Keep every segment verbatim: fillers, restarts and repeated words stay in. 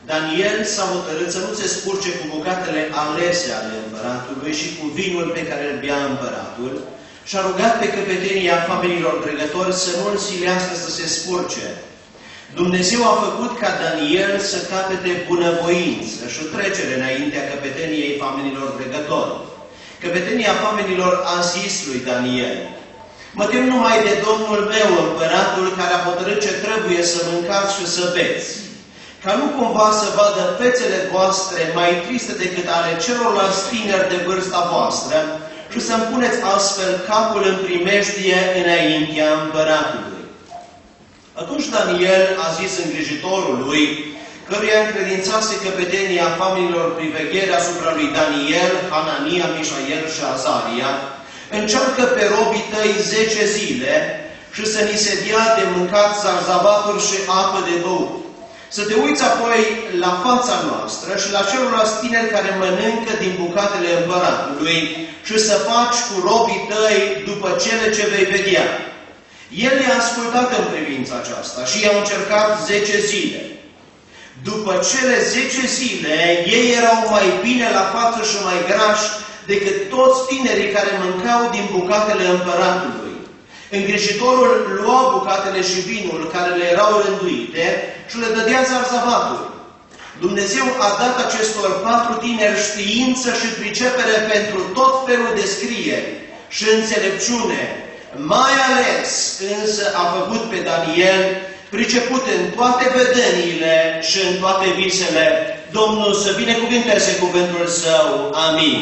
Daniel s-a hotărât să nu se spurce cu bucatele alese ale împăratului și cu vinul pe care îl bea împăratul și a rugat pe căpetenia familiilor dregători să nu-l silească să se spurce. Dumnezeu a făcut ca Daniel să capete bunăvoință și o trecere înaintea căpeteniei familiilor dregători. Căpetenia familiilor a zis lui Daniel: mă tem numai de Domnul meu, împăratul, care a hotărât ce trebuie să mâncați și să beți, ca nu cumva să vadă fețele voastre mai triste decât ale celorlalți tineri de vârsta voastră și să-mi puneți astfel capul în primejdie înaintea împăratului. Atunci Daniel a zis îngrijitorului, căruia încredințase căpetenia familiilor priveghere asupra lui Daniel, Hanania, Mișael și Azaria: încearcă pe robii tăi zece zile și să ni se dea de mâncat zarzavaturi și apă de băut. Să te uiți apoi la fața noastră și la celorlalți tineri care mănâncă din bucatele împăratului și să faci cu robii tăi după cele ce vei vedea. El i-a ascultat în privința aceasta și i-a încercat zece zile. După cele zece zile, ei erau mai bine la față și mai grași decât toți tinerii care mâncau din bucatele împăratului. Îngrijitorul lua bucatele și vinul care le erau rânduite și le dădea zarzavaturi. Dumnezeu a dat acestor patru tineri știință și pricepere pentru tot felul de scrieri și înțelepciune. Mai ales însă a făcut pe Daniel priceput în toate vedeniile și în toate visele. Domnul să binecuvinteze cuvântul Său. Amin.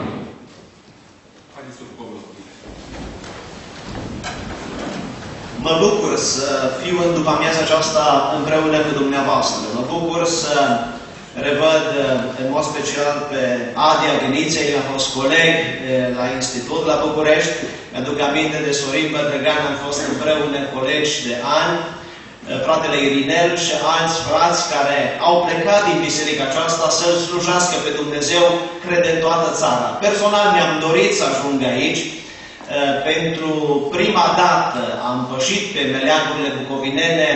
Mă bucur să fiu în după-amiaza aceasta împreună cu dumneavoastră. Mă bucur să revăd în mod special pe Adi Agniței, a fost coleg la Institut la București. Mi-aduc aminte de Sorin Bădrăgan, am fost împreună colegi de ani, fratele Irinel și alți frați care au plecat din biserica aceasta să-L slujească pe Dumnezeu, cred, în toată țara. Personal mi-am dorit să ajung aici. Pentru prima dată am pășit pe meleagurile bucovinene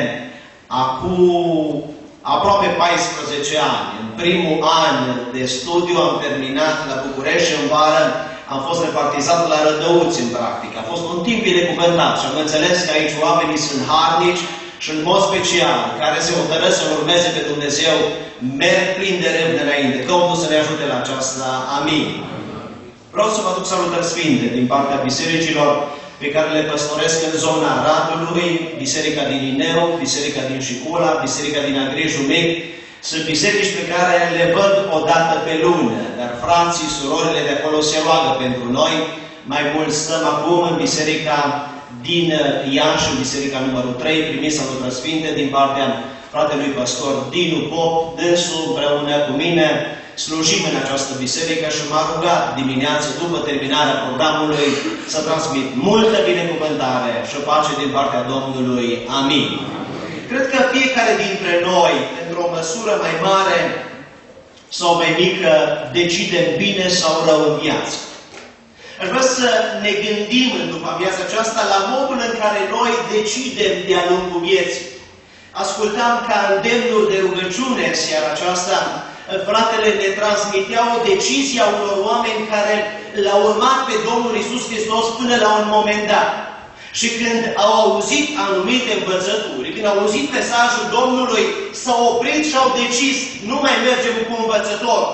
acum aproape paisprezece ani. În primul an de studiu am terminat la București și în vară am fost repartizat la Rădăuți în practică. A fost un timp binecuvântat și am înțeles că aici oamenii sunt harnici și în mod special, care se hotărăsc să urmeze pe Dumnezeu, merg plin de râvnă înainte. Domnul să ne ajute la aceasta. Amin. Vreau să vă aduc salutări sfinte din partea bisericilor pe care le păstoresc în zona Radului, Biserica din Ineu, Biserica din Șicula, Biserica din Agrijul Mic. Sunt biserici pe care le văd o dată pe lună, dar frații, surorile de acolo se roagă pentru noi. Mai mult stăm acum în Biserica din Iași, în Biserica numărul trei, primiți salutări sfinte din partea fratelui pastor Dinu Pop, dânsul împreună cu mine. Slujim în această biserică și m-a rugat dimineață, după terminarea programului, să transmit multă binecuvântare și pace din partea Domnului. Amin. Cred că fiecare dintre noi, într-o măsură mai mare sau mai mică, decidem bine sau rău în viață. Aș vrea să ne gândim în după amiaza aceasta la modul în care noi decidem de-a lungul vieții. Ascultam ca îndemnuri de rugăciune în seara aceasta. Fratele ne transmitea o decizie a unor oameni care l-au urmat pe Domnul Iisus Hristos până la un moment dat. Și când au auzit anumite învățături, când au auzit mesajul Domnului, s-au oprit și au decis, nu mai mergem cu învățătorul.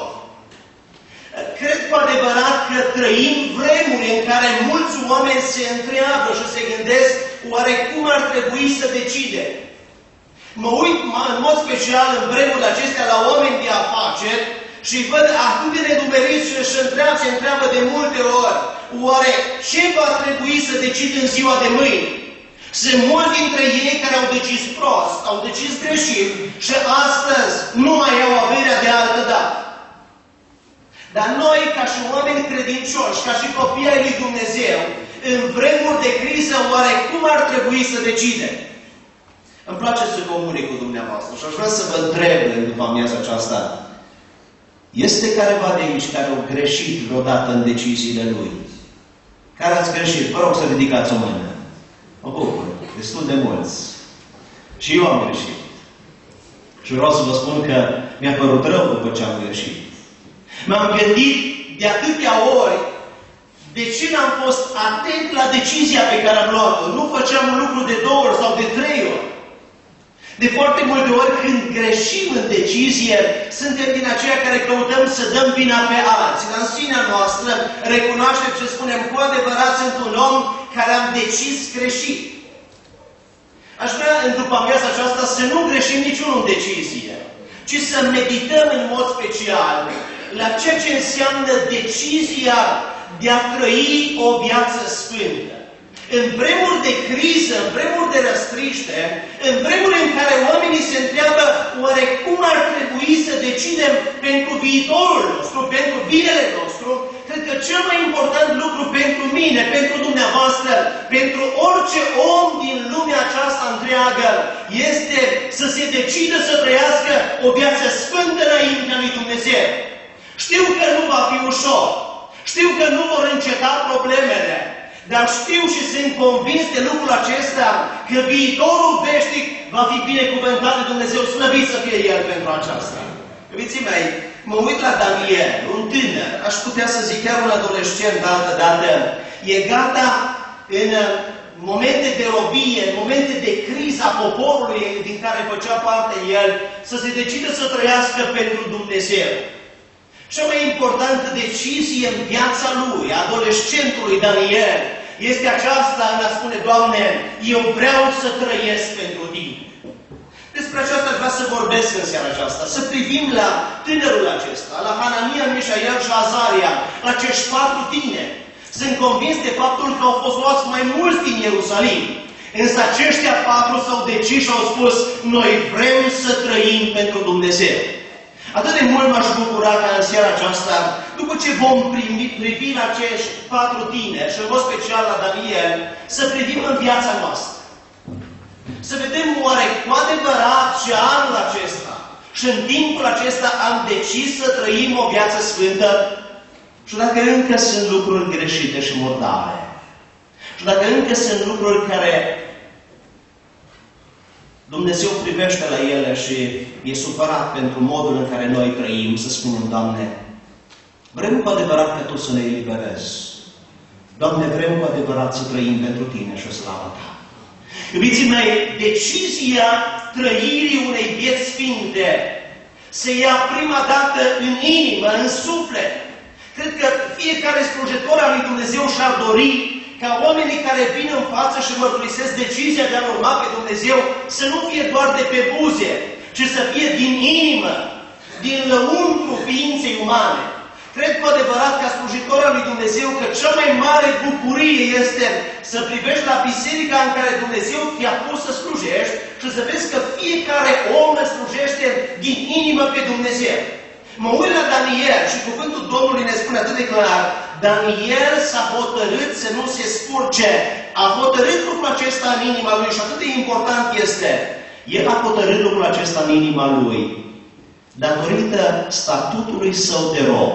Cred cu adevărat că trăim vremuri în care mulți oameni se întreabă și se gândesc, oare cum ar trebui să decide? Mă uit în mod special în vremurile acestea la oameni de afaceri și văd atât de nedumeriți și își întreabă, se întreabă de multe ori, oare ce va trebui să decid în ziua de mâine? Sunt mulți dintre ei care au decis prost, au decis greșit și astăzi nu mai au averea de altă dată. Dar noi, ca și oameni credincioși, ca și copii ai lui Dumnezeu, în vremuri de criză, oare cum ar trebui să decidem? Îmi place să comunic cu dumneavoastră și aș vrea să vă întreb după amiaza aceasta. Este careva de aici care au greșit vreodată în deciziile lui? Care ați greșit? Vă rog să ridicați o mână. Mă bucur. Destul de mulți. Și eu am greșit. Și vreau să vă spun că mi-a părut rău după ce am greșit. M-am gândit de atâtea ori de ce n-am fost atent la decizia pe care am luat-o. Nu făceam un lucru de două ori sau de trei ori. De foarte multe ori când greșim în decizie, suntem din aceia care căutăm să dăm vina pe alții. Dar în sinea noastră recunoaștem ce spunem: cu adevărat sunt un om care am decis greșit. Aș vrea în după amiaza aceasta să nu greșim niciunul în decizie, ci să medităm în mod special la ceea ce înseamnă decizia de a trăi o viață sfântă. În vremuri de criză, în vremuri de răstriște, în vremuri în care oamenii se întreabă oare cum ar trebui să decidem pentru viitorul nostru, pentru binele nostru, cred că cel mai important lucru pentru mine, pentru dumneavoastră, pentru orice om din lumea aceasta întreagă, este să se decidă să trăiască o viață sfântă înaintea lui Dumnezeu. Știu că nu va fi ușor, știu că nu vor înceta problemele, dar știu și sunt convins de lucrul acesta, că viitorul veșnic va fi binecuvântat de Dumnezeu, slăvit să fie El pentru aceasta. Iubiții mei, mă uit la Daniel, un tânăr, aș putea să zic chiar un adolescent altă dată, e gata în momente de robie, în momente de criză a poporului din care făcea parte el, să se decidă să trăiască pentru Dumnezeu. Cea mai importantă decizie în viața lui, adolescentului Daniel, este aceasta, în a spune: Doamne, eu vreau să trăiesc pentru Tine. Despre aceasta vreau să vorbesc în seara aceasta, să privim la tânărul acesta, la Hanania, Mișaiel și Azaria, la acești patru tineri. Sunt convins de faptul că au fost luați mai mulți din Ierusalim, însă aceștia patru s-au decis și au spus: noi vrem să trăim pentru Dumnezeu. Atât de mult m-aș bucura ca în seara aceasta, după ce vom primi, privi la acești patru tineri, și în mod special la Daniel, să privim în viața noastră. Să vedem oare cu adevărat ce anul acesta și în timpul acesta am decis să trăim o viață sfântă, și dacă încă sunt lucruri greșite și murdare, și dacă încă sunt lucruri care Dumnezeu privește la ele și e supărat pentru modul în care noi trăim, să spunem: Doamne, vrem cu adevărat ca Tu să ne eliberezi. Doamne, vrem cu adevărat să trăim pentru Tine și o slavă Ta. Iubiții mei, decizia trăirii unei vieți sfinte se ia prima dată în inimă, în suflet. Cred că fiecare slujitor al lui Dumnezeu și-ar dori ca oamenii care vin în față și mărturisesc decizia de a urma pe Dumnezeu să nu fie doar de pe buze, ci să fie din inimă, din lăuntru ființei umane. Cred cu adevărat, ca slujitor al lui Dumnezeu, că cea mai mare bucurie este să privești la biserica în care Dumnezeu te-a pus să slujești și să vezi că fiecare om îl slujește din inimă pe Dumnezeu. Mă uit la Daniel și cuvântul Domnului ne spune atât de clar: Daniel s-a hotărât să nu se spurce. A hotărât lucrul acesta în inima lui și atât de important este. El a hotărât lucrul acesta în inima lui datorită statutului său de rob.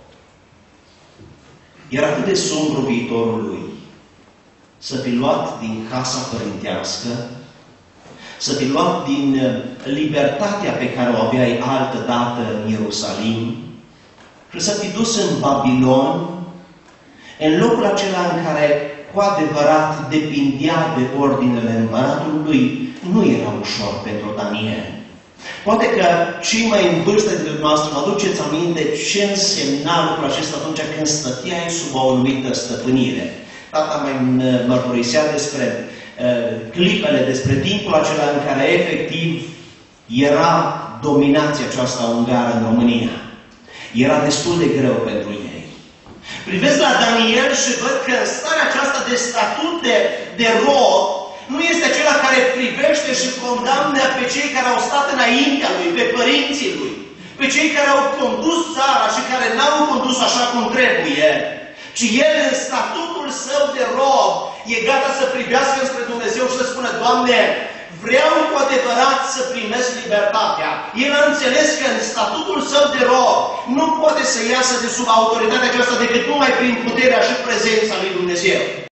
Era atât de sumbru viitorul lui. Să fi luat din casa părintească, să fi luat din libertatea pe care o aveai altă dată în Ierusalim și să fi dus în Babilon, în locul acela în care cu adevărat depindea de ordinele împăratului, nu era ușor pentru Daniel. Poate că cei mai în vârstă dintre noastre vă aduceți aminte ce însemna lucrul acesta atunci când stăteai sub o anumită stăpânire. Tata mai mărturisea despre uh, clipele, despre timpul acela în care efectiv era dominația aceasta ungară în România. Era destul de greu pentru ei. Privesc la Daniel și văd că în starea aceasta de statut de, de rob, nu este acela care privește și condamnă pe cei care au stat înaintea lui, pe părinții lui, pe cei care au condus țara și care n-au condus așa cum trebuie, ci el în statutul său de rob e gata să privească spre Dumnezeu și să spună: Doamne, vreau cu adevărat să primesc libertatea. El a înțeles că în statutul său de rob nu poate să iasă de sub autoritatea aceasta decât numai prin puterea și prezența lui Dumnezeu.